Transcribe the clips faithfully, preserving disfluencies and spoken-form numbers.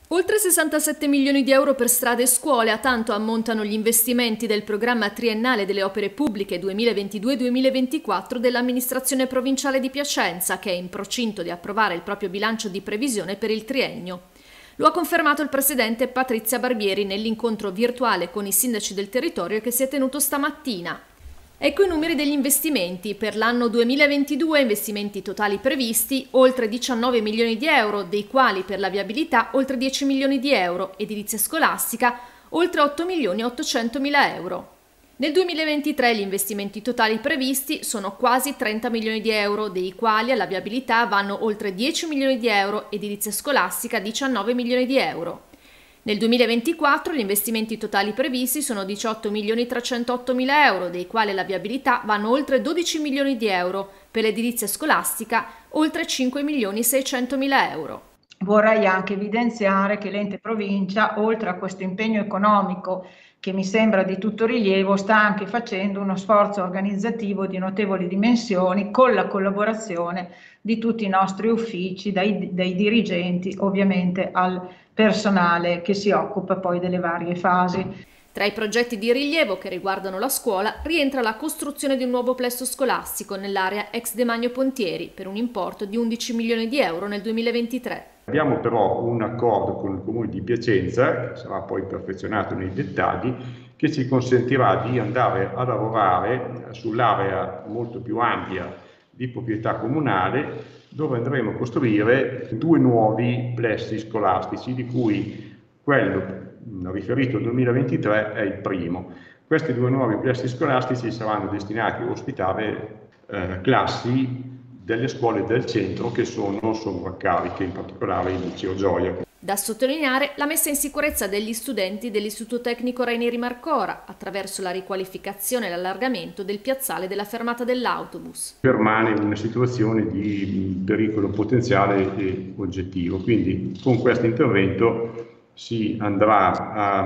Oltre sessantasette milioni di euro per strade e scuole, a tanto ammontano gli investimenti del programma triennale delle opere pubbliche duemilaventidue duemilaventiquattro dell'amministrazione provinciale di Piacenza, che è in procinto di approvare il proprio bilancio di previsione per il triennio. Lo ha confermato il presidente Patrizia Barbieri nell'incontro virtuale con i sindaci del territorio che si è tenuto stamattina. Ecco i numeri degli investimenti. Per l'anno duemilaventidue investimenti totali previsti oltre diciannove milioni di euro, dei quali per la viabilità oltre dieci milioni di euro, edilizia scolastica oltre otto milioni ottocentomila euro. Nel duemilaventitré gli investimenti totali previsti sono quasi trenta milioni di euro, dei quali alla viabilità vanno oltre dieci milioni di euro, edilizia scolastica diciannove milioni di euro. Nel duemilaventiquattro gli investimenti totali previsti sono diciotto milioni trecentottomila euro, dei quali alla viabilità vanno oltre dodici milioni di euro, per l'edilizia scolastica oltre cinque milioni seicentomila euro. Vorrei anche evidenziare che l'ente provincia, oltre a questo impegno economico che mi sembra di tutto rilievo, sta anche facendo uno sforzo organizzativo di notevoli dimensioni con la collaborazione di tutti i nostri uffici, dai, dai dirigenti ovviamente al personale che si occupa poi delle varie fasi. Tra i progetti di rilievo che riguardano la scuola rientra la costruzione di un nuovo plesso scolastico nell'area ex Demagno Pontieri per un importo di undici milioni di euro nel duemilaventitré. Abbiamo però un accordo con il Comune di Piacenza, che sarà poi perfezionato nei dettagli, che ci consentirà di andare a lavorare sull'area molto più ampia di proprietà comunale, dove andremo a costruire due nuovi plessi scolastici, di cui quello riferito al duemilaventitré è il primo. Questi due nuovi plessi scolastici saranno destinati a ospitare eh, classi delle scuole del centro che sono sovraccariche, in particolare il liceo Gioia. Da sottolineare la messa in sicurezza degli studenti dell'Istituto Tecnico Rainieri Marcora attraverso la riqualificazione e l'allargamento del piazzale della fermata dell'autobus. Permane una situazione di pericolo potenziale e oggettivo, quindi con questo intervento si andrà a,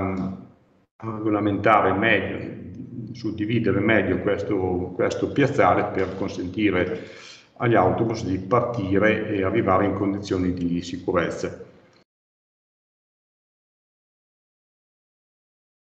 a regolamentare meglio, suddividere meglio questo, questo piazzale per consentire agli autobus di partire e arrivare in condizioni di sicurezza.